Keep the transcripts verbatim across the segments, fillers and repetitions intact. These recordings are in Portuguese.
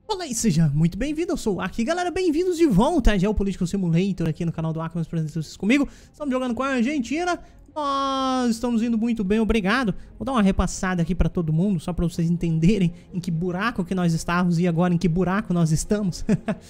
Olá e seja muito bem-vindo, eu sou o Aki. Galera, bem-vindos de volta a Geopolítico Simulator aqui no canal do Aki, meus presentes comigo. Estamos jogando com a Argentina, nós estamos indo muito bem, obrigado. Vou dar uma repassada aqui pra todo mundo, só pra vocês entenderem em que buraco que nós estávamos e agora em que buraco nós estamos.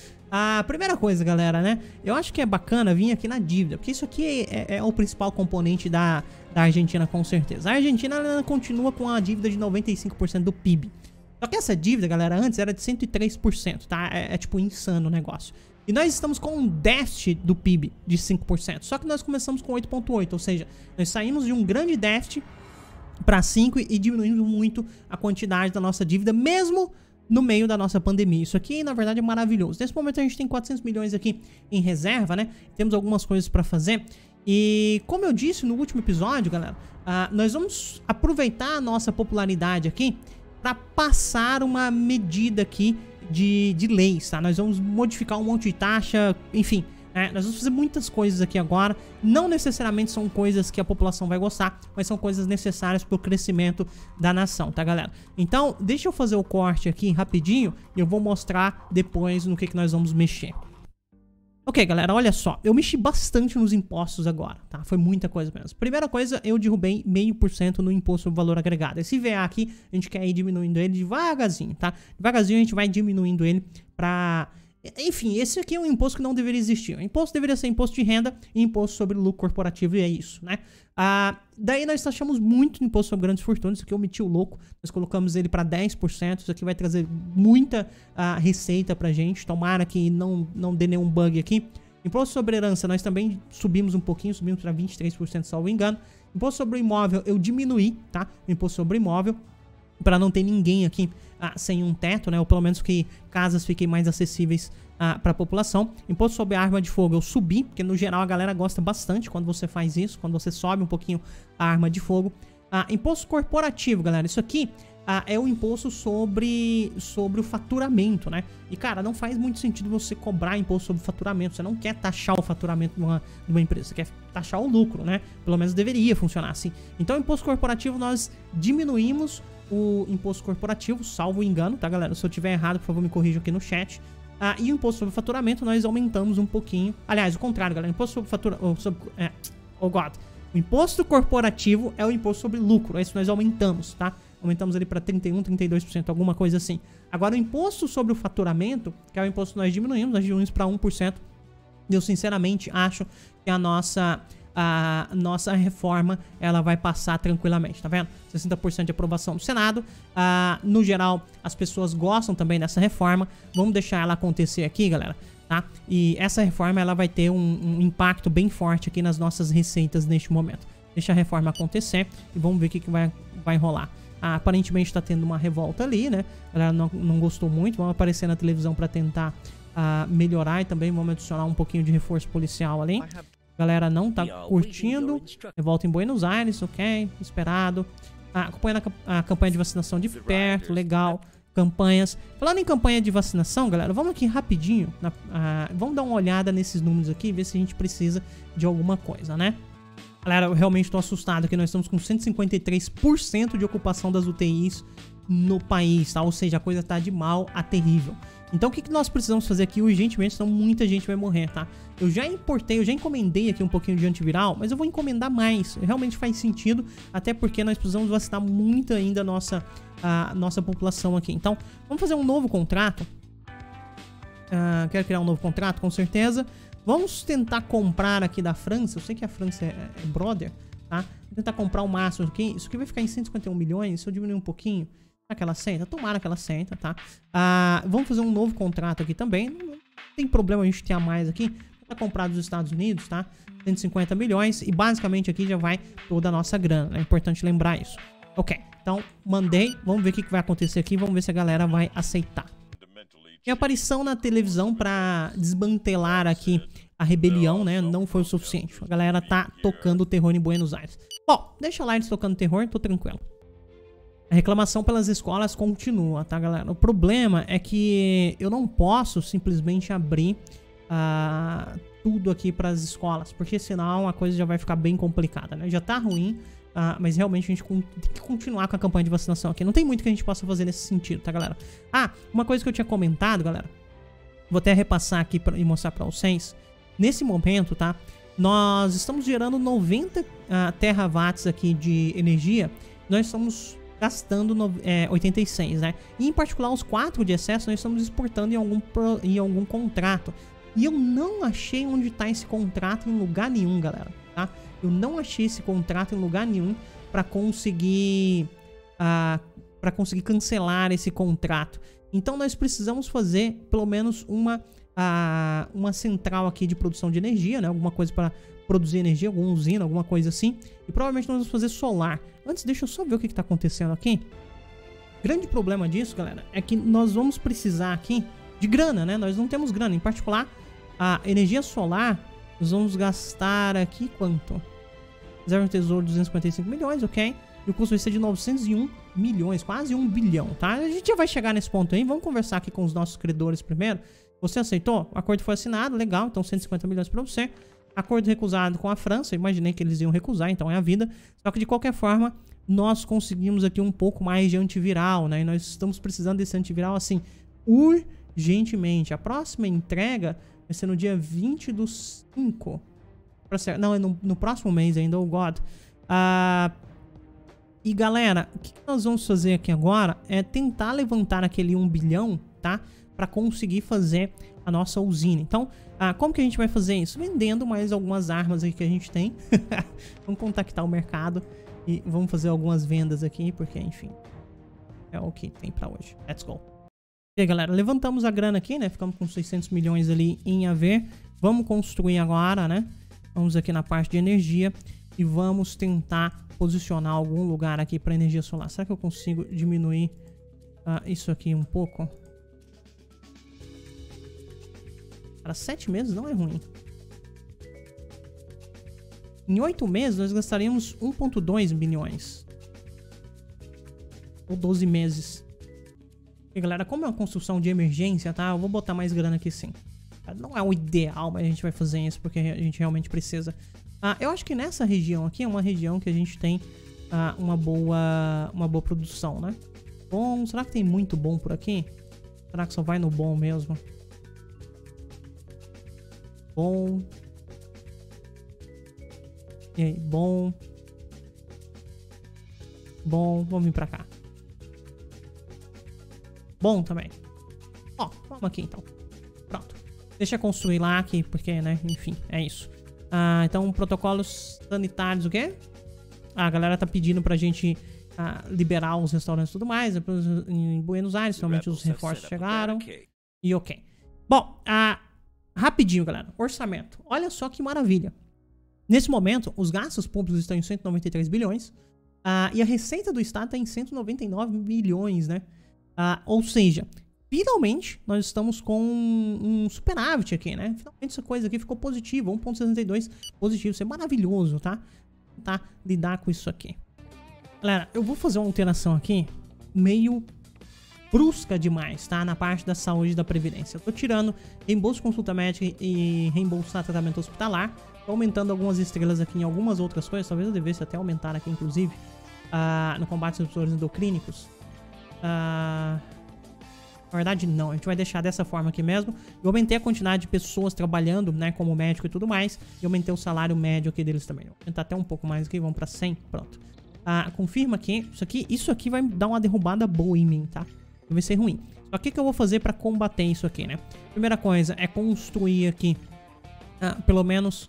A primeira coisa, galera, né, eu acho que é bacana vir aqui na dívida, porque isso aqui é, é o principal componente da, da Argentina, com certeza. A Argentina ela continua com a dívida de noventa e cinco por cento do P I B. Só que essa dívida, galera, antes era de cento e três por cento, tá? É, é tipo insano o negócio. E nós estamos com um déficit do P I B de cinco por cento. Só que nós começamos com oito vírgula oito, ou seja, nós saímos de um grande déficit para cinco e diminuindo muito a quantidade da nossa dívida, mesmo no meio da nossa pandemia. Isso aqui, na verdade, é maravilhoso. Nesse momento a gente tem quatrocentos milhões aqui em reserva, né? Temos algumas coisas para fazer. E como eu disse no último episódio, galera, uh, nós vamos aproveitar a nossa popularidade aqui para passar uma medida aqui de, de leis, tá? Nós vamos modificar um monte de taxa, enfim, né? Nós vamos fazer muitas coisas aqui agora. Não necessariamente são coisas que a população vai gostar, mas são coisas necessárias para o crescimento da nação, tá, galera? Então, deixa eu fazer o corte aqui rapidinho e eu vou mostrar depois no que, que nós vamos mexer. Ok, galera, olha só, eu mexi bastante nos impostos agora, tá? Foi muita coisa mesmo. Primeira coisa, eu derrubei meio por cento no imposto sobre valor agregado. Esse V A aqui, a gente quer ir diminuindo ele devagarzinho, tá? Devagarzinho a gente vai diminuindo ele pra... Enfim, esse aqui é um imposto que não deveria existir. O imposto deveria ser imposto de renda e imposto sobre lucro corporativo, e é isso, né? Ah, daí nós taxamos muito imposto sobre grandes fortunas. Isso aqui eu meti o louco. Nós colocamos ele para dez por cento. Isso aqui vai trazer muita ah, receita pra gente. Tomara que não, não dê nenhum bug aqui. Imposto sobre herança, nós também subimos um pouquinho. Subimos para vinte e três por cento, salvo engano. Imposto sobre imóvel, eu diminuí, tá? O imposto sobre imóvel, para não ter ninguém aqui ah, sem um teto, né? Ou pelo menos que casas fiquem mais acessíveis ah, para a população. Imposto sobre arma de fogo eu subi, porque no geral a galera gosta bastante quando você faz isso, quando você sobe um pouquinho a arma de fogo. Ah, imposto corporativo, galera, isso aqui ah, é o imposto sobre, sobre o faturamento, né? E cara, não faz muito sentido você cobrar imposto sobre faturamento. Você não quer taxar o faturamento de uma, de uma empresa, você quer taxar o lucro, né? Pelo menos deveria funcionar assim. Então, imposto corporativo nós diminuímos o imposto corporativo, salvo engano, tá, galera? Se eu tiver errado, por favor, me corrijam aqui no chat. Ah, e o imposto sobre faturamento nós aumentamos um pouquinho. Aliás, o contrário, galera. Imposto sobre faturamento... Sobre, é, oh, God. O imposto corporativo é o imposto sobre lucro. Esse nós aumentamos, tá? Aumentamos ele para trinta e um, trinta e dois por cento, alguma coisa assim. Agora, o imposto sobre o faturamento, que é o imposto que nós diminuímos, nós diminuímos para um por cento. Eu, sinceramente, acho que a nossa... a nossa reforma ela vai passar tranquilamente, tá vendo? sessenta por cento de aprovação do Senado. Ah, no geral, as pessoas gostam também dessa reforma. Vamos deixar ela acontecer aqui, galera, tá? E essa reforma ela vai ter um, um impacto bem forte aqui nas nossas receitas neste momento. Deixa a reforma acontecer e vamos ver o que, que vai, vai rolar. Ah, aparentemente está tendo uma revolta ali, né? A galera não, não gostou muito. Vamos aparecer na televisão para tentar ah, melhorar e também vamos adicionar um pouquinho de reforço policial ali. Galera não tá curtindo. Revolta em Buenos Aires, ok, esperado. Ah, acompanhando a, a campanha de vacinação de perto, legal. Campanhas. Falando em campanha de vacinação, galera, vamos aqui rapidinho. Na, ah, vamos dar uma olhada nesses números aqui, ver se a gente precisa de alguma coisa, né? Galera, eu realmente tô assustado que nós estamos com cento e cinquenta e três por cento de ocupação das U T Is no país, tá? Ou seja, a coisa tá de mal a terrível. Então o que, que nós precisamos fazer aqui urgentemente, senão muita gente vai morrer, tá? Eu já importei, eu já encomendei aqui um pouquinho de antiviral, mas eu vou encomendar mais. Realmente faz sentido, até porque nós precisamos vacinar muito ainda a nossa, a nossa população aqui. Então, vamos fazer um novo contrato. Uh, quero criar um novo contrato, com certeza. Vamos tentar comprar aqui da França. Eu sei que a França é, é brother, tá? Vou tentar comprar o máximo aqui. Isso aqui vai ficar em cento e cinquenta e um milhões, se eu diminuir um pouquinho... Será que ela senta? Tomara que ela senta, tá? Ah, vamos fazer um novo contrato aqui também. Não tem problema a gente ter a mais aqui. Tá comprado dos Estados Unidos, tá? cento e cinquenta milhões. E basicamente aqui já vai toda a nossa grana. É importante lembrar isso. Ok, então mandei. Vamos ver o que vai acontecer aqui. Vamos ver se a galera vai aceitar. Minha aparição na televisão pra desmantelar aqui a rebelião, né? Não foi o suficiente. A galera tá tocando terror em Buenos Aires. Bom, deixa lá eles tocando terror, tô tranquilo. A reclamação pelas escolas continua, tá, galera? O problema é que eu não posso simplesmente abrir uh, tudo aqui para as escolas, porque senão a coisa já vai ficar bem complicada, né? Já tá ruim Uh, mas realmente a gente tem que continuar com a campanha de vacinação aqui. Não tem muito que a gente possa fazer nesse sentido, tá, galera? Ah, uma coisa que eu tinha comentado, galera. Vou até repassar aqui pra, e mostrar pra vocês. Nesse momento, tá? Nós estamos gerando noventa uh, terawatts aqui de energia. Nós estamos gastando no, é, oitenta e seis, né? E em particular os quatro de excesso nós estamos exportando em algum, pro, em algum contrato. E eu não achei onde tá esse contrato em lugar nenhum, galera, tá? Eu não achei esse contrato em lugar nenhum para conseguir uh, para conseguir cancelar esse contrato. Então nós precisamos fazer pelo menos uma uh, uma central aqui de produção de energia, né? Alguma coisa para produzir energia, alguma usina, alguma coisa assim. E provavelmente nós vamos fazer solar. Antes, deixa eu só ver o que está acontecendo aqui. Grande problema disso, galera, é que nós vamos precisar aqui de grana, né? Nós não temos grana. Em particular, a energia solar, nós vamos gastar aqui quanto? Reserva de tesouro, duzentos e cinquenta e cinco milhões, ok? E o custo vai ser de novecentos e um milhões, quase um bilhão, tá? A gente já vai chegar nesse ponto aí. Vamos conversar aqui com os nossos credores primeiro. Você aceitou? O acordo foi assinado, legal. Então cento e cinquenta milhões para você. Acordo recusado com a França. Eu imaginei que eles iam recusar, então é a vida. Só que de qualquer forma, nós conseguimos aqui um pouco mais de antiviral, né? E nós estamos precisando desse antiviral, assim, urgentemente. A próxima entrega vai ser no dia vinte do cinco. Não, é no, no próximo mês ainda, oh God. Ah, e galera, o que, que nós vamos fazer aqui agora é tentar levantar aquele um bilhão, tá? Para conseguir fazer a nossa usina. Então, ah, como que a gente vai fazer isso? Vendendo mais algumas armas aí que a gente tem. Vamos contactar o mercado e vamos fazer algumas vendas aqui, porque, enfim, é o que tem para hoje. Let's go. E aí, galera, levantamos a grana aqui, né? Ficamos com seiscentos milhões ali em A V. Vamos construir agora, né? Vamos aqui na parte de energia e vamos tentar posicionar algum lugar aqui para energia solar. Será que eu consigo diminuir uh, isso aqui um pouco? Para sete meses não é ruim. Em oito meses nós gastaríamos um vírgula dois bilhões. Ou doze meses. E galera, como é uma construção de emergência, tá? Eu vou botar mais grana aqui sim. Não é o ideal, mas a gente vai fazer isso porque a gente realmente precisa. Ah, eu acho que nessa região aqui é uma região que a gente tem ah, uma boa uma boa produção, né? Bom, será que tem muito bom por aqui? Será que só vai no bom mesmo? Bom. E aí, bom. Bom, vamos vir pra cá. Bom também. Ó, vamos aqui então. Pronto. Deixa eu construir lá aqui, porque, né, enfim, é isso. Ah, então, protocolos sanitários, o quê? Ah, a galera tá pedindo pra gente ah, liberar os restaurantes e tudo mais. Em Buenos Aires, realmente os reforços chegaram. E ok. Bom, ah, rapidinho, galera. Orçamento. Olha só que maravilha. Nesse momento, os gastos públicos estão em cento e noventa e três bilhões. Ah, e a receita do Estado está em cento e noventa e nove bilhões, né? Ah, ou seja, finalmente nós estamos com um, um superávit aqui, né? Finalmente essa coisa aqui ficou positiva, um vírgula sessenta e dois positivo. Isso é maravilhoso, tá? Tá? Lidar com isso aqui. Galera, eu vou fazer uma alteração aqui meio brusca demais, tá? Na parte da saúde e da previdência. Eu tô tirando reembolso consulta médica e reembolso tratamento hospitalar. Tô aumentando algumas estrelas aqui em algumas outras coisas. Talvez eu devesse até aumentar aqui, inclusive, uh, no combate aos disruptores endocrínicos. Uh, na verdade, não. A gente vai deixar dessa forma aqui mesmo. Eu aumentei a quantidade de pessoas trabalhando, né, como médico e tudo mais. E aumentei o salário médio aqui deles também. Vou aumentar até um pouco mais aqui. Vamos pra cem. Pronto. Uh, confirma aqui. Isso aqui. Isso aqui vai dar uma derrubada boa em mim, tá? Vai ser ruim. Só que o que eu vou fazer pra combater isso aqui, né? Primeira coisa é construir aqui uh, pelo menos...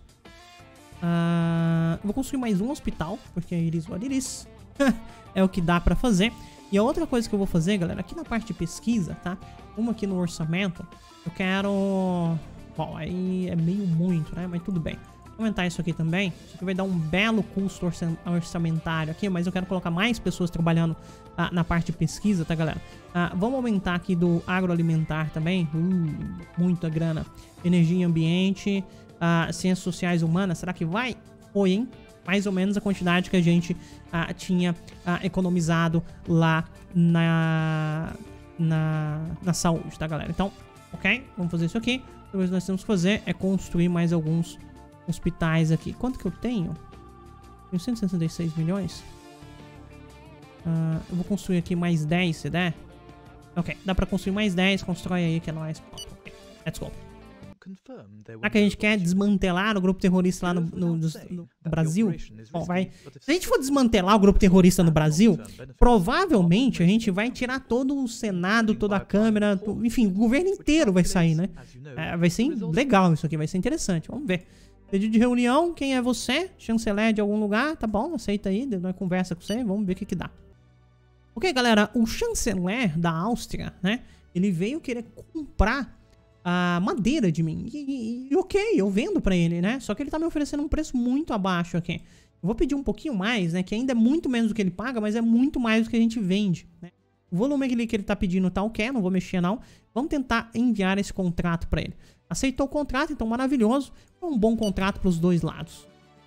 Uh, vou construir mais um hospital, porque iris what iris. É o que dá pra fazer. E a outra coisa que eu vou fazer, galera, aqui na parte de pesquisa, tá? Como aqui no orçamento, eu quero... Bom, aí é meio muito, né? Mas tudo bem. Vou aumentar isso aqui também. Isso aqui vai dar um belo custo orçamentário aqui, mas eu quero colocar mais pessoas trabalhando ah, na parte de pesquisa, tá, galera? Ah, vamos aumentar aqui do agroalimentar também. Uh, muita grana. Energia e ambiente. Ah, ciências sociais humanas. Será que vai? Foi, hein? Mais ou menos a quantidade que a gente ah, tinha ah, economizado lá na, na, na saúde, tá, galera? Então, ok? Vamos fazer isso aqui. Outra coisa que nós temos que fazer é construir mais alguns hospitais aqui. Quanto que eu tenho? Tenho cento e sessenta e seis milhões. Uh, eu vou construir aqui mais dez, se der. Ok, dá pra construir mais dez, constrói aí que é nóis. Okay, let's go. Será que a gente quer desmantelar o grupo terrorista lá no, no, no, no Brasil? Bom, vai. Se a gente for desmantelar o grupo terrorista no Brasil, provavelmente a gente vai tirar todo o Senado, toda a Câmara, enfim, o governo inteiro vai sair, né? É, vai ser legal isso aqui, vai ser interessante. Vamos ver. Pedido de reunião, quem é você? Chanceler de algum lugar? Tá bom, aceita aí, nós conversa com você, vamos ver o que que dá. Ok, galera, o chanceler da Áustria, né? Ele veio querer comprar a madeira de mim. E, e, e ok, eu vendo pra ele, né? Só que ele tá me oferecendo um preço muito abaixo aqui. Eu vou pedir um pouquinho mais, né? Que ainda é muito menos do que ele paga, mas é muito mais do que a gente vende, né? O volume que ele, que ele tá pedindo tá ok, não vou mexer não. Vamos tentar enviar esse contrato pra ele. Aceitou o contrato, então maravilhoso. Foi um bom contrato pros dois lados.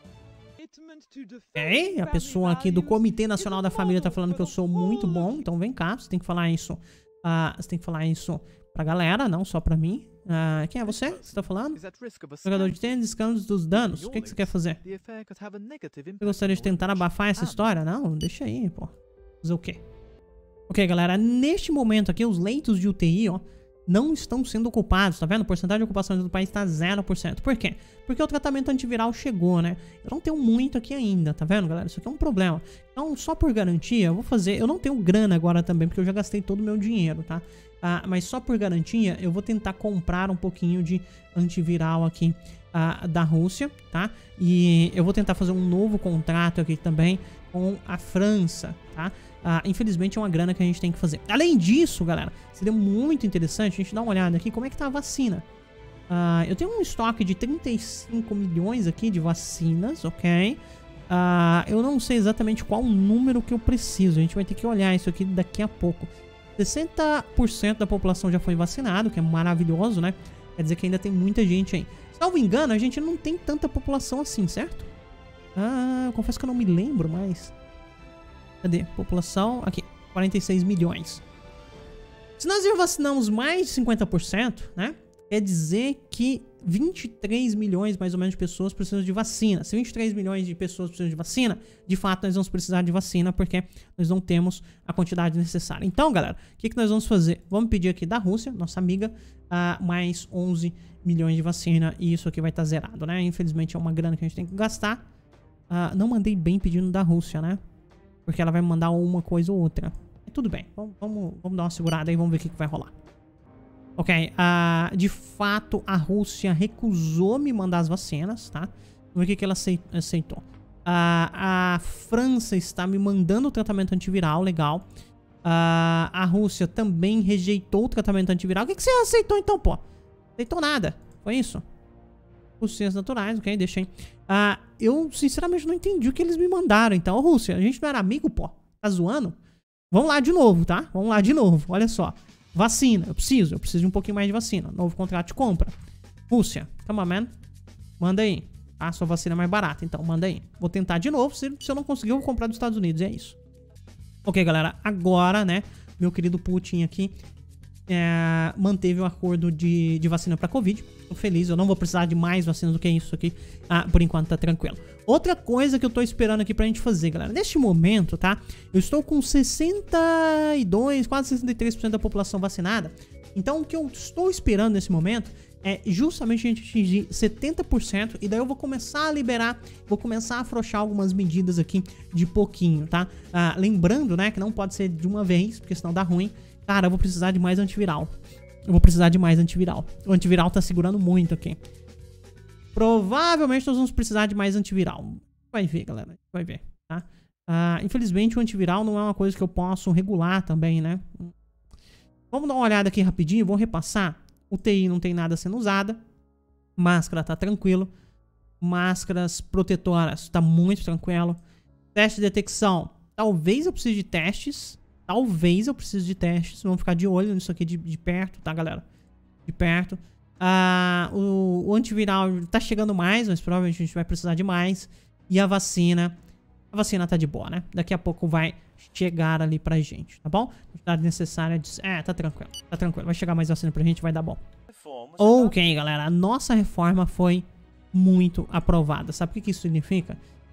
É, a pessoa aqui do Comitê Nacional da Família tá falando que eu sou muito bom, então vem cá, você tem que falar isso. Uh, você tem que falar isso pra galera, não só pra mim. Uh, quem é você? Você tá falando? Jogador de tênis, escândalos dos danos. O que, que você quer fazer? Você gostaria de tentar abafar essa história? Não, deixa aí, pô. Fazer o quê? Ok, galera, neste momento aqui, os leitos de U T I, ó, não estão sendo ocupados, tá vendo? A porcentagem de ocupação do país tá zero por cento. Por quê? Porque o tratamento antiviral chegou, né? Eu não tenho muito aqui ainda, tá vendo, galera? Isso aqui é um problema. Então, só por garantia, eu vou fazer... Eu não tenho grana agora também, porque eu já gastei todo o meu dinheiro, tá? Ah, mas só por garantia, eu vou tentar comprar um pouquinho de antiviral aqui ah, da Rússia, tá? E eu vou tentar fazer um novo contrato aqui também com a França, tá? Ah, infelizmente é uma grana que a gente tem que fazer. Além disso, galera, seria muito interessante a gente dar uma olhada aqui como é que tá a vacina. Ah, eu tenho um estoque de trinta e cinco milhões aqui de vacinas, ok? Ah, eu não sei exatamente qual o número que eu preciso. A gente vai ter que olhar isso aqui daqui a pouco. sessenta por cento da população já foi vacinado, que é maravilhoso, né? Quer dizer que ainda tem muita gente aí. Salvo engano, a gente não tem tanta população assim, certo? Ah, eu confesso que eu não me lembro mais. Cadê? População, aqui, quarenta e seis milhões. Se nós já vacinamos mais de cinquenta por cento, né? Quer dizer que vinte e três milhões, mais ou menos, de pessoas precisam de vacina. Se vinte e três milhões de pessoas precisam de vacina, de fato nós vamos precisar de vacina, porque nós não temos a quantidade necessária. Então, galera, o que, que nós vamos fazer? Vamos pedir aqui da Rússia, nossa amiga, uh, mais onze milhões de vacina, e isso aqui vai estar zerado, né? Infelizmente é uma grana que a gente tem que gastar. Uh, não mandei bem pedindo da Rússia, né? Porque ela vai mandar uma coisa ou outra. Tudo bem, vamos, vamos, vamos dar uma segurada aí, vamos ver o que, que vai rolar. Ok, uh, de fato a Rússia recusou me mandar as vacinas, tá? Vamos ver o que, que ela aceitou. Uh, a França está me mandando o tratamento antiviral, legal. Uh, a Rússia também rejeitou o tratamento antiviral. O que, que você aceitou então, pô? Aceitou nada, foi isso? Os ciências naturais, ok, deixa aí. Ah, eu, sinceramente, não entendi o que eles me mandaram. Então, Rússia, a gente não era amigo, pô? Tá zoando? Vamos lá de novo, tá? Vamos lá de novo, olha só. Vacina, eu preciso, eu preciso de um pouquinho mais de vacina. Novo contrato de compra. Rússia, come on, man. Manda aí. Ah, sua vacina é mais barata, então manda aí. Vou tentar de novo, se, se eu não conseguir, eu vou comprar dos Estados Unidos, é isso. Ok, galera, agora, né, meu querido Putin aqui É, manteve o acordo de, de vacina pra Covid. Tô feliz, eu não vou precisar de mais vacinas do que isso aqui. Ah, por enquanto tá tranquilo. Outra coisa que eu tô esperando aqui pra gente fazer, galera. Neste momento, tá? Eu estou com sessenta e dois, quase sessenta e três por cento da população vacinada. Então o que eu estou esperando nesse momento é justamente a gente atingir setenta por cento. E daí eu vou começar a liberar, vou começar a afrouxar algumas medidas aqui de pouquinho, tá? Ah, lembrando, né, que não pode ser de uma vez, porque senão dá ruim. Cara, eu vou precisar de mais antiviral. Eu vou precisar de mais antiviral. O antiviral tá segurando muito aqui. Provavelmente nós vamos precisar de mais antiviral. Vai ver, galera. Vai ver, tá? Ah, infelizmente o antiviral não é uma coisa que eu posso regular também, né? Vamos dar uma olhada aqui rapidinho. Vou repassar. U T I não tem nada sendo usada. Máscara tá tranquilo. Máscaras protetoras tá muito tranquilo. Teste de detecção. Talvez eu precise de testes. Talvez eu precise de testes. Vamos ficar de olho nisso aqui de, de perto, tá, galera? De perto. Ah, o, o antiviral tá chegando mais, mas provavelmente a gente vai precisar de mais. E a vacina... A vacina tá de boa, né? Daqui a pouco vai chegar ali pra gente, tá bom? A quantidade necessária de... É, tá tranquilo. Tá tranquilo. Vai chegar mais vacina pra gente, vai dar bom. Ok, galera. A nossa reforma foi muito aprovada. Sabe o que, que isso significa?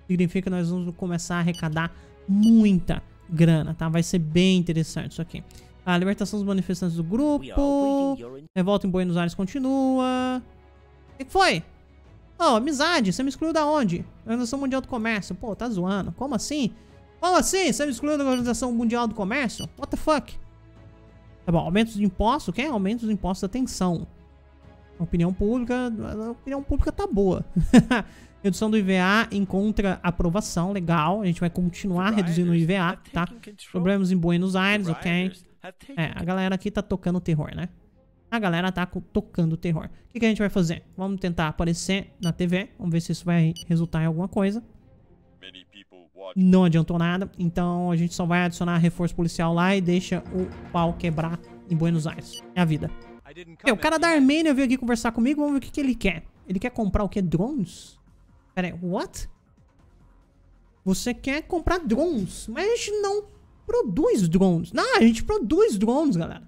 significa que nós vamos começar a arrecadar muita grana, tá? Vai ser bem interessante isso aqui. A libertação dos manifestantes do grupo. Revolta em Buenos Aires continua. O que foi? Oh, amizade, você me excluiu da onde? Organização Mundial do Comércio. Pô, tá zoando. Como assim? Como assim? Você me excluiu da Organização Mundial do Comércio? What the fuck? Tá bom, aumentos de impostos. O que é? Aumentos de impostos da tensão. Opinião pública. A opinião pública tá boa. Redução do I V A encontra aprovação. Legal. A gente vai continuar reduzindo o I V A, tá? Problemas em Buenos Aires, ok? É, a galera aqui tá tocando terror, né? A galera tá tocando terror. O que, que a gente vai fazer? Vamos tentar aparecer na T V. Vamos ver se isso vai resultar em alguma coisa. Não adiantou nada. Então a gente só vai adicionar reforço policial lá e deixa o pau quebrar em Buenos Aires. É a vida. Okay, o cara da Armênia veio aqui conversar comigo. Vamos ver o que, que ele quer. Ele quer comprar o que? Drones? Pera aí, what? Você quer comprar drones, mas a gente não produz drones. Não, a gente produz drones, galera.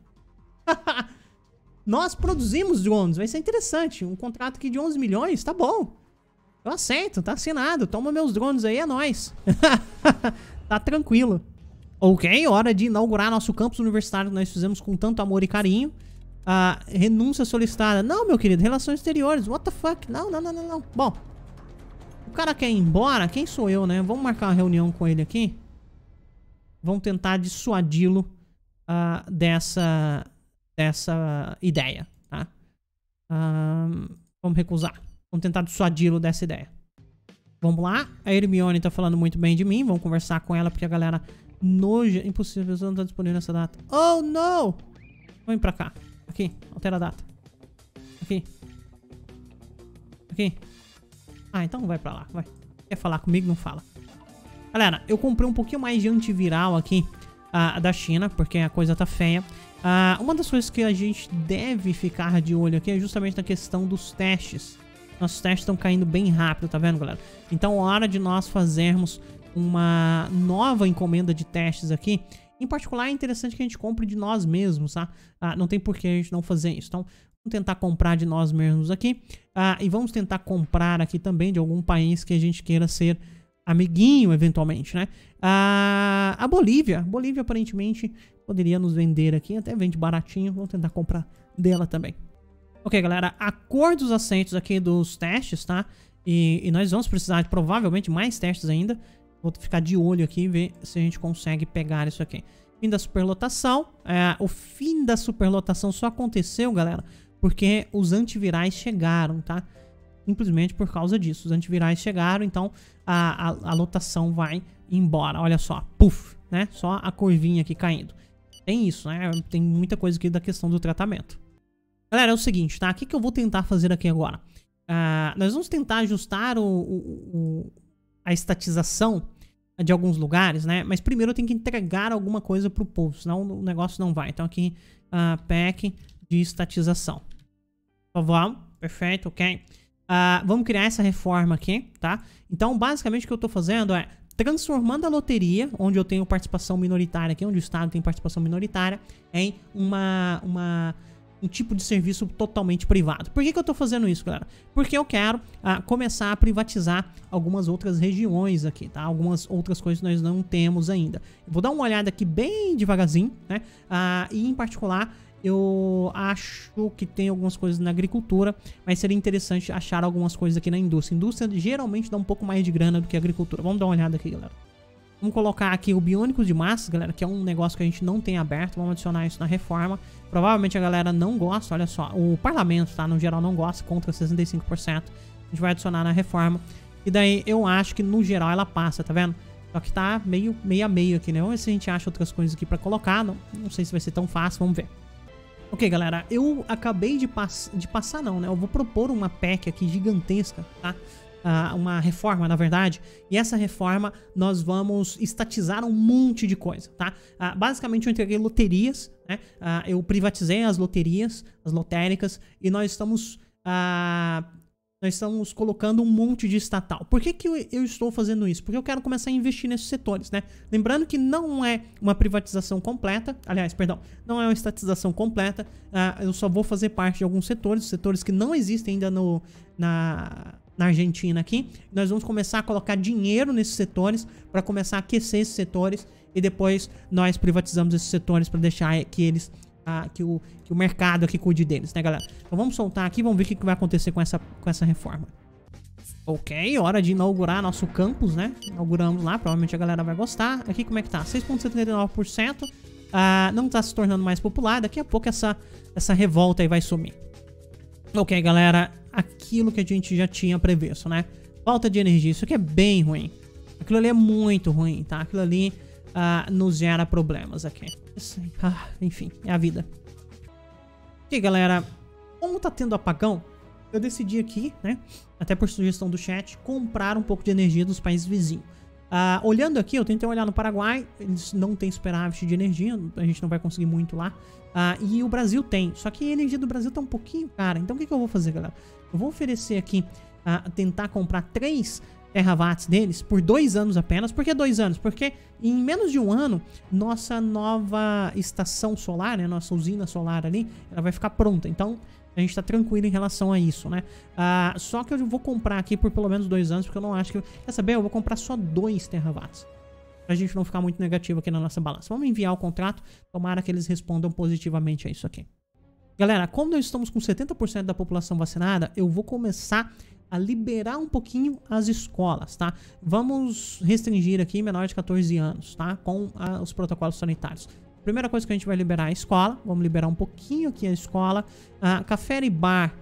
Nós produzimos drones, vai ser interessante. Um contrato aqui de onze milhões, tá bom. Eu aceito, tá assinado. Toma meus drones aí, é nóis. Tá tranquilo. Ok, hora de inaugurar nosso campus universitário que nós fizemos com tanto amor e carinho. Ah, renúncia solicitada. Não, meu querido, relações exteriores. What the fuck? Não, não, não, não, não. Bom, o cara quer ir embora? Quem sou eu, né? Vamos marcar uma reunião com ele aqui. Vamos tentar dissuadi-lo uh, dessa... dessa ideia, tá? Um, vamos recusar. Vamos tentar dissuadi-lo dessa ideia. Vamos lá. A Hermione tá falando muito bem de mim. Vamos conversar com ela porque a galera noja... Impossível, a pessoa não tá disponível nessa data. Oh, não! Vem pra cá. Aqui. Altera a data. Aqui. Aqui. Ah, então vai pra lá. Vai. Quer falar comigo? Não fala. Galera, eu comprei um pouquinho mais de antiviral aqui uh, da China porque a coisa tá feia. Uh, uma das coisas que a gente deve ficar de olho aqui é justamente na questão dos testes. Nossos testes estão caindo bem rápido, tá vendo, galera? Então, é hora de nós fazermos uma nova encomenda de testes aqui. Em particular, é interessante que a gente compre de nós mesmos, tá? Uh, não tem por que a gente não fazer isso. Então, vamos tentar comprar de nós mesmos aqui. Uh, e vamos tentar comprar aqui também de algum país que a gente queira ser amiguinho, eventualmente, né? Uh, a Bolívia. Bolívia, aparentemente... poderia nos vender aqui, até vende baratinho. Vamos tentar comprar dela também. Ok, galera, a cor dos assentos aqui dos testes, tá? E, e nós vamos precisar de provavelmente mais testes ainda. Vou ficar de olho aqui e ver se a gente consegue pegar isso aqui. Fim da superlotação. É, o fim da superlotação só aconteceu, galera, porque os antivirais chegaram, tá? Simplesmente por causa disso. Os antivirais chegaram, então a, a, a lotação vai embora. Olha só, puf, né? Só a curvinha aqui caindo. Tem isso, né? Tem muita coisa aqui da questão do tratamento. Galera, é o seguinte, tá? O que, que eu vou tentar fazer aqui agora? Uh, nós vamos tentar ajustar o, o, o, a estatização de alguns lugares, né? Mas primeiro eu tenho que entregar alguma coisa pro povo, senão o negócio não vai. Então aqui, uh, pack de estatização. Então vamos, perfeito, ok. Uh, vamos criar essa reforma aqui, tá? Então basicamente o que eu tô fazendo é transformando a loteria, onde eu tenho participação minoritária aqui, onde o Estado tem participação minoritária, em uma, uma, um tipo de serviço totalmente privado. Por que que eu tô fazendo isso, galera? Porque eu quero uh, começar a privatizar algumas outras regiões aqui, tá? Algumas outras coisas que nós não temos ainda. Eu vou dar uma olhada aqui bem devagarzinho, né? Uh, e em particular... eu acho que tem algumas coisas na agricultura, mas seria interessante achar algumas coisas aqui na indústria. Indústria geralmente dá um pouco mais de grana do que a agricultura. Vamos dar uma olhada aqui, galera. Vamos colocar aqui o biônico de massas, galera, que é um negócio que a gente não tem aberto. Vamos adicionar isso na reforma. Provavelmente a galera não gosta, olha só. O parlamento, tá? No geral não gosta, contra sessenta e cinco por cento. A gente vai adicionar na reforma. E daí eu acho que no geral ela passa, tá vendo? Só que tá meio, meio a meio aqui, né? Vamos ver se a gente acha outras coisas aqui pra colocar. Não, não sei se vai ser tão fácil, vamos ver. Ok, galera, eu acabei de, pass de passar, não, né? Eu vou propor uma P E C aqui gigantesca, tá? Uh, uma reforma, na verdade. E essa reforma, nós vamos estatizar um monte de coisa, tá? Uh, basicamente, eu entreguei loterias, né? Uh, eu privatizei as loterias, as lotéricas, e nós estamos... Uh, nós estamos colocando um monte de estatal. Por que que eu, eu estou fazendo isso? Porque eu quero começar a investir nesses setores, né? Lembrando que não é uma privatização completa, aliás, perdão, não é uma estatização completa, uh, eu só vou fazer parte de alguns setores, setores que não existem ainda no, na, na Argentina aqui. Nós vamos começar a colocar dinheiro nesses setores para começar a aquecer esses setores e depois nós privatizamos esses setores para deixar que eles, ah, que, o, que o mercado aqui cuide deles, né, galera? Então vamos soltar aqui, vamos ver o que, que vai acontecer com essa, com essa reforma. Ok, hora de inaugurar nosso campus, né? Inauguramos lá, provavelmente a galera vai gostar. Aqui como é que tá? seis vírgula setenta e nove por cento. Ah, não tá se tornando mais popular. Daqui a pouco essa, essa revolta aí vai sumir. Ok, galera, aquilo que a gente já tinha previsto, né? Falta de energia, isso aqui é bem ruim. Aquilo ali é muito ruim, tá? Aquilo ali ah, nos gera problemas aqui. Ah, enfim, é a vida. Ok, galera, como tá tendo apagão, eu decidi aqui, né, até por sugestão do chat, comprar um pouco de energia dos países vizinhos. Uh, olhando aqui, eu tentei olhar no Paraguai, eles não têm superávit de energia, a gente não vai conseguir muito lá. Uh, e o Brasil tem, só que a energia do Brasil tá um pouquinho cara. Então o que, que eu vou fazer, galera? Eu vou oferecer aqui, uh, tentar comprar três terawatts deles por dois anos apenas. Por que dois anos? Porque em menos de um ano, nossa nova estação solar, né, nossa usina solar ali, ela vai ficar pronta. Então a gente tá tranquilo em relação a isso, né? Uh, só que eu vou comprar aqui por pelo menos dois anos, porque eu não acho que... Quer saber? Eu vou comprar só dois terawatts. Pra gente não ficar muito negativo aqui na nossa balança. Vamos enviar o contrato. Tomara que eles respondam positivamente a isso aqui. Galera, como nós estamos com setenta por cento da população vacinada, eu vou começar a liberar um pouquinho as escolas, tá? Vamos restringir aqui menor de quatorze anos, tá? Com uh, os protocolos sanitários. Primeira coisa que a gente vai liberar é a escola. Vamos liberar um pouquinho aqui a escola. Uh, café e bar.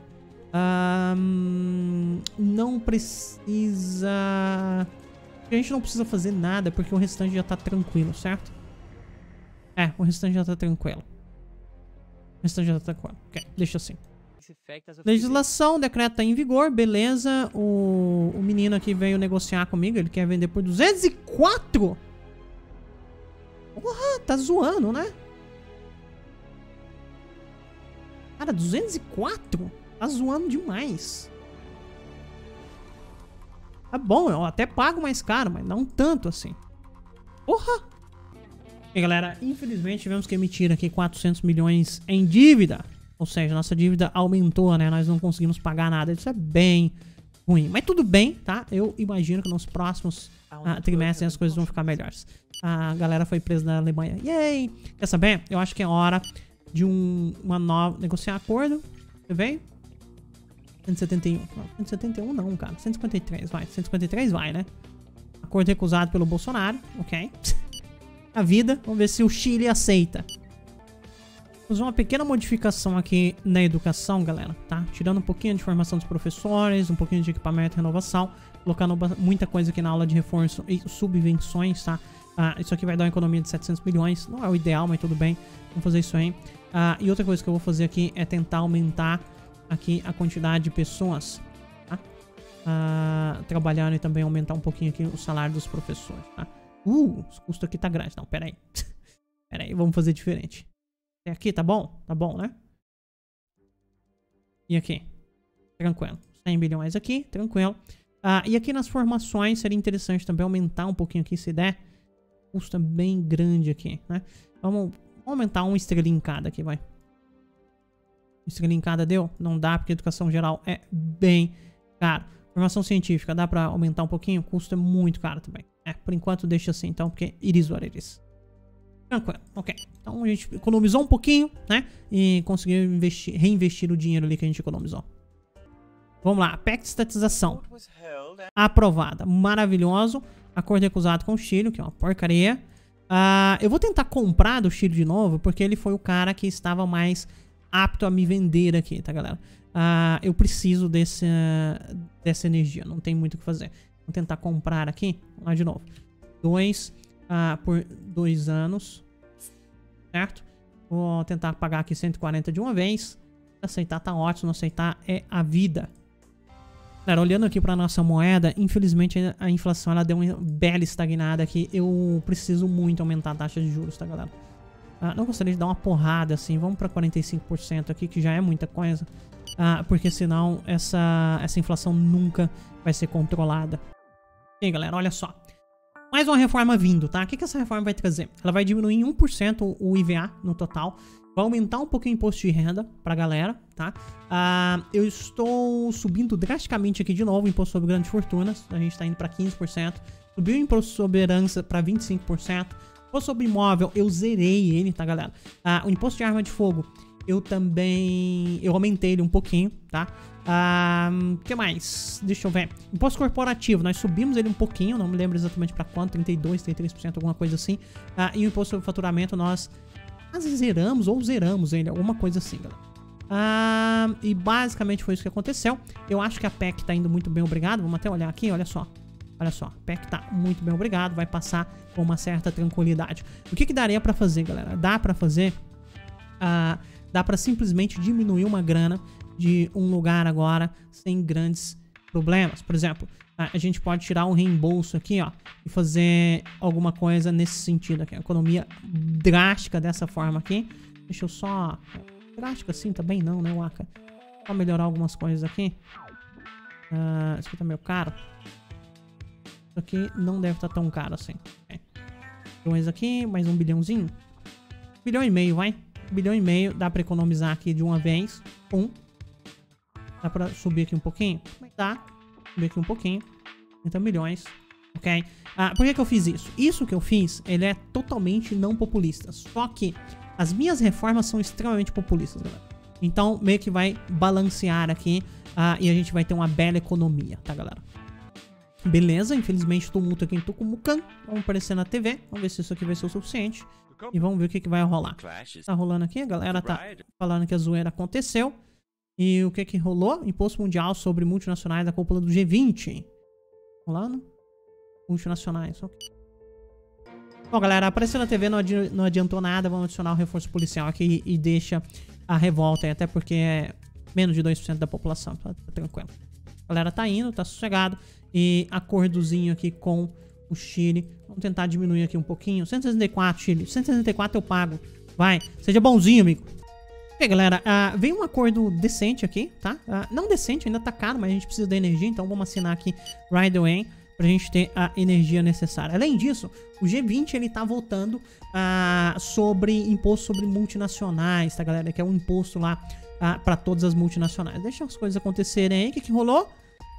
Uh, não precisa... A gente não precisa fazer nada porque o restante já tá tranquilo, certo? É, o restante já tá tranquilo. O restante já tá tranquilo. Ok, deixa assim. Legislação, decreto tá em vigor, beleza. O, o menino aqui veio negociar comigo. Ele quer vender por duzentos e quatro. Porra, tá zoando, né? Cara, duzentos e quatro? Tá zoando demais. Tá bom, eu até pago mais caro, mas não tanto assim. Porra! E galera, infelizmente tivemos que emitir aqui quatrocentos milhões em dívida. Ou seja, nossa dívida aumentou, né? Nós não conseguimos pagar nada. Isso é bem ruim. Mas tudo bem, tá? Eu imagino que nos próximos ah, trimestres as coisas vão ficar melhores. A galera foi presa na Alemanha. Yay! Quer saber? Eu acho que é hora de um, uma nova... negociar acordo. Você veio? cento e setenta e um. Não, cento e setenta e um não, cara. cento e cinquenta e três, vai. cento e cinquenta e três vai, né? Acordo recusado pelo Bolsonaro. Ok. A vida. Vamos ver se o Chile aceita. Vamos fazer uma pequena modificação aqui na educação, galera, tá? Tirando um pouquinho de formação dos professores, um pouquinho de equipamento e renovação. Colocando muita coisa aqui na aula de reforço e subvenções, tá? Ah, isso aqui vai dar uma economia de setecentos milhões. Não é o ideal, mas tudo bem. Vamos fazer isso aí. Ah, e outra coisa que eu vou fazer aqui é tentar aumentar aqui a quantidade de pessoas, tá? Ah, trabalhando e também aumentar um pouquinho aqui o salário dos professores, tá? Uh, o custo aqui tá grande. Não, pera aí. Pera aí, vamos fazer diferente. Até aqui, tá bom? Tá bom, né? E aqui? Tranquilo. cem bilhões aqui, tranquilo. Ah, e aqui nas formações seria interessante também aumentar um pouquinho aqui, se der. Custa bem grande aqui, né? Vamos aumentar uma estrelinha em cada aqui, vai. Estrelinha em cada deu? Não dá, porque a educação geral é bem caro. Formação científica, dá pra aumentar um pouquinho? O custo é muito caro também. É, por enquanto deixa assim, então, porque it is what it is. Tranquilo, ok. Então a gente economizou um pouquinho, né? E conseguiu investir, reinvestir o dinheiro ali que a gente economizou. Vamos lá, P E C de estatização. Aprovada, maravilhoso. Acordo recusado com o Chile, que é uma porcaria. Uh, eu vou tentar comprar do Chile de novo, porque ele foi o cara que estava mais apto a me vender aqui, tá, galera? Uh, eu preciso desse, uh, dessa energia, não tem muito o que fazer. Vou tentar comprar aqui, vamos lá de novo. Dois uh, por dois anos, certo? Vou tentar pagar aqui cento e quarenta de uma vez. Se aceitar tá ótimo, não aceitar é a vida. Galera, olhando aqui pra nossa moeda, infelizmente a inflação ela deu uma bela estagnada aqui. Eu preciso muito aumentar a taxa de juros, tá, galera? Ah, não gostaria de dar uma porrada assim. Vamos pra quarenta e cinco por cento aqui, que já é muita coisa. Ah, porque senão essa, essa inflação nunca vai ser controlada. E aí, galera, olha só. Mais uma reforma vindo, tá? O que, que essa reforma vai trazer? Ela vai diminuir em um por cento o I V A no total. Vai aumentar um pouquinho o imposto de renda pra galera, tá? Uh, eu estou subindo drasticamente aqui de novo o imposto sobre grandes fortunas. A gente tá indo pra quinze por cento. Subiu o imposto sobre herança pra vinte e cinco por cento. O imposto sobre imóvel, eu zerei ele, tá, galera? Uh, o imposto de arma de fogo, eu também... Eu aumentei ele um pouquinho, tá? O uh, que mais? Deixa eu ver. Imposto corporativo, nós subimos ele um pouquinho. Não me lembro exatamente pra quanto. trinta e dois, trinta e três por cento, alguma coisa assim. Uh, e o imposto sobre faturamento, nós... quase zeramos ou zeramos ele, alguma coisa assim, galera. Ah, e basicamente foi isso que aconteceu. Eu acho que a P E C tá indo muito bem, obrigado. Vamos até olhar aqui, olha só. Olha só, a P E C tá muito bem, obrigado. Vai passar com uma certa tranquilidade. O que que daria pra fazer, galera? Dá pra fazer... Ah, dá pra simplesmente diminuir uma grana de um lugar agora sem grandes problemas. Por exemplo, a gente pode tirar um reembolso aqui, ó, e fazer alguma coisa nesse sentido aqui. A economia drástica dessa forma aqui. Deixa eu só... Drástica assim também não, né, Waka? Só melhorar algumas coisas aqui. Uh, isso aqui tá meio caro. Isso aqui não deve estar tá tão caro assim. Okay. Bilhões aqui, mais um bilhãozinho. Um bilhão e meio, vai. Um bilhão e meio, dá pra economizar aqui de uma vez. Um. Dá pra subir aqui um pouquinho? Dá. Subir aqui um pouquinho. trinta milhões. Ok? Ah, por que que eu fiz isso? Isso que eu fiz, ele é totalmente não populista. Só que as minhas reformas são extremamente populistas, galera. Então, meio que vai balancear aqui. Ah, e a gente vai ter uma bela economia, tá, galera? Beleza, infelizmente tumulto aqui em Tucumucan. Vamos aparecer na T V. Vamos ver se isso aqui vai ser o suficiente. E vamos ver o que que vai rolar. Tá rolando aqui, a galera tá falando que a zoeira aconteceu. E o que que rolou? Imposto mundial sobre multinacionais da cúpula do G vinte. Rolando? Multinacionais, ok. Bom, galera, apareceu na T V, não, adi não adiantou nada. Vamos adicionar o reforço policial aqui e, e deixa a revolta aí, até porque é menos de dois por cento da população, tá, tá tranquilo. A galera tá indo, tá sossegado. E acordozinho aqui com o Chile. Vamos tentar diminuir aqui um pouquinho. cento e sessenta e quatro, Chile. cento e sessenta e quatro eu pago. Vai, seja bonzinho, amigo. Ok, galera, uh, vem um acordo decente aqui, tá? Uh, não decente, ainda tá caro, mas a gente precisa da energia, então vamos assinar aqui right away pra gente ter a energia necessária. Além disso, o G vinte, ele tá votando uh, sobre imposto sobre multinacionais, tá, galera? Que é um imposto lá uh, pra todas as multinacionais. Deixa as coisas acontecerem aí. O que que rolou?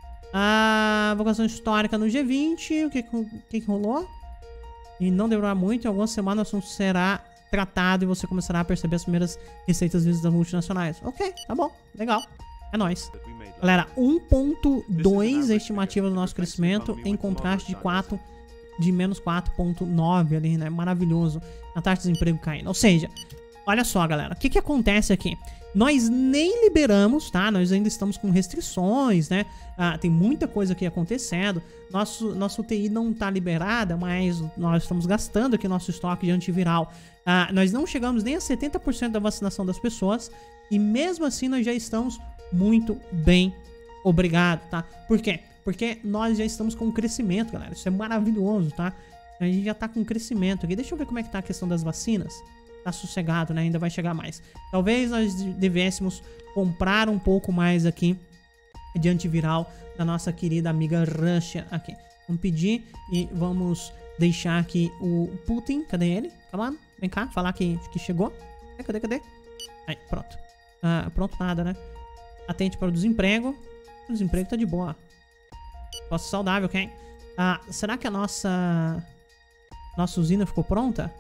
A vocação histórica no G vinte. O que que, o que, que rolou? E não demorar muito, em algumas semanas o assunto será tratado e você começará a perceber as primeiras receitas vindas das multinacionais. Ok, tá bom, legal. É nóis. Galera, um ponto dois é a estimativa do nosso crescimento, em contraste de quatro, de menos quatro ponto nove ali, né? Maravilhoso. A taxa de desemprego caindo. Ou seja, olha só, galera, o que que acontece aqui? Nós nem liberamos, tá? Nós ainda estamos com restrições, né? Ah, tem muita coisa aqui acontecendo. Nosso, nosso U T I não tá liberada, mas nós estamos gastando aqui nosso estoque de antiviral. Ah, nós não chegamos nem a setenta por cento da vacinação das pessoas. E mesmo assim nós já estamos muito bem, obrigado, tá? Por quê? Porque nós já estamos com crescimento, galera. Isso é maravilhoso, tá? A gente já tá com crescimento aqui. Deixa eu ver como é que tá a questão das vacinas. Tá sossegado, né? Ainda vai chegar mais. Talvez nós devêssemos comprar um pouco mais aqui de antiviral da nossa querida amiga Rússia aqui. Vamos pedir e vamos deixar aqui o Putin. Cadê ele? Calma, vem cá, falar que, que chegou. Cadê, cadê? Aí, pronto. Ah, pronto, nada, né? Atente para o desemprego. O desemprego tá de boa. Posse saudável, ok? Ah, será que a nossa... Nossa usina ficou pronta?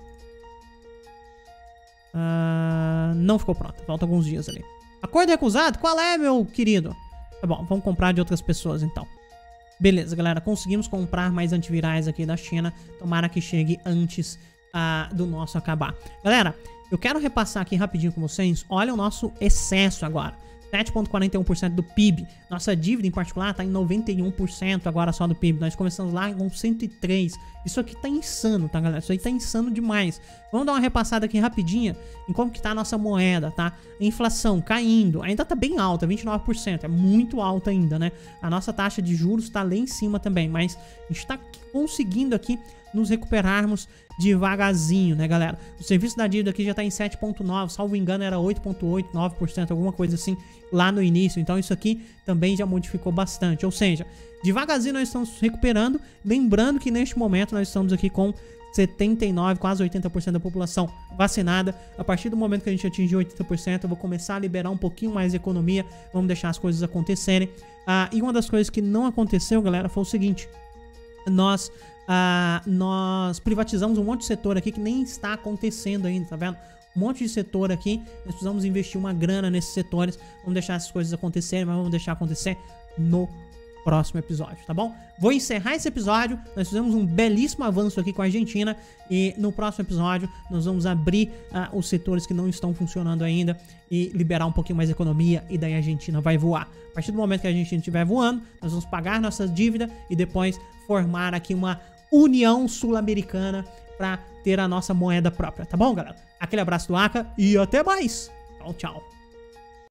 Uh, não ficou pronta, falta alguns dias ali. Acordo recusado? Qual é, meu querido? Tá bom, vamos comprar de outras pessoas então. Beleza, galera, conseguimos comprar mais antivirais aqui da China. Tomara que chegue antes uh, do nosso acabar. Galera, eu quero repassar aqui rapidinho com vocês. Olha o nosso excesso agora, sete vírgula quarenta e um por cento do P I B. Nossa dívida em particular tá em noventa e um por cento agora só do P I B. Nós começamos lá com cento e três. Isso aqui tá insano, tá, galera? Isso aí tá insano demais. Vamos dar uma repassada aqui rapidinha em como que tá a nossa moeda, tá? A inflação caindo. Ainda tá bem alta, vinte e nove por cento. É muito alta ainda, né? A nossa taxa de juros tá lá em cima também. Mas a gente tá conseguindo aqui nos recuperarmos devagarzinho, né, galera? O serviço da dívida aqui já tá em sete vírgula nove, salvo engano era oito vírgula oito, nove por cento, alguma coisa assim lá no início. Então isso aqui também já modificou bastante. Ou seja, devagarzinho nós estamos recuperando. Lembrando que neste momento nós estamos aqui com setenta e nove por cento, quase oitenta por cento da população vacinada. A partir do momento que a gente atingir oitenta por cento, eu vou começar a liberar um pouquinho mais de economia, vamos deixar as coisas acontecerem. Ah, e uma das coisas que não aconteceu, galera, foi o seguinte: nós, ah, nós privatizamos um monte de setor aqui que nem está acontecendo ainda, tá vendo? Um monte de setor aqui, nós precisamos investir uma grana nesses setores, vamos deixar essas coisas acontecerem, mas vamos deixar acontecer no próximo episódio, tá bom? Vou encerrar esse episódio, nós fizemos um belíssimo avanço aqui com a Argentina e no próximo episódio nós vamos abrir uh, os setores que não estão funcionando ainda e liberar um pouquinho mais de economia e daí a Argentina vai voar. A partir do momento que a Argentina estiver voando, nós vamos pagar nossa dívida e depois formar aqui uma União Sul-Americana para ter a nossa moeda própria, tá bom, galera? Aquele abraço do Aka e até mais! Tchau, tchau!